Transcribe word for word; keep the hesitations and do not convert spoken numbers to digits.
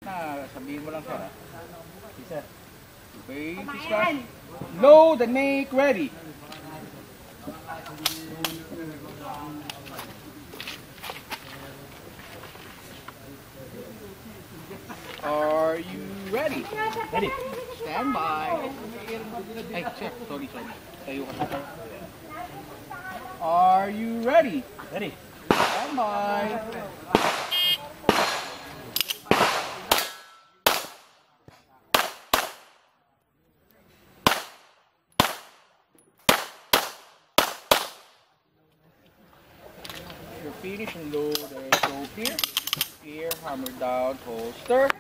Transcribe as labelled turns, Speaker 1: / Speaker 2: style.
Speaker 1: Na, sabihin mo lang sir.
Speaker 2: Isa.
Speaker 1: Okay, discuss. Load and make ready. Are you ready?
Speaker 2: Ready.
Speaker 1: Stand by. Ay, sir, sorry, sorry. Tayo ka na. Are you ready?
Speaker 2: Ready.
Speaker 1: Stand by. You're finished and load. There, go here. Here, hammer down, holster.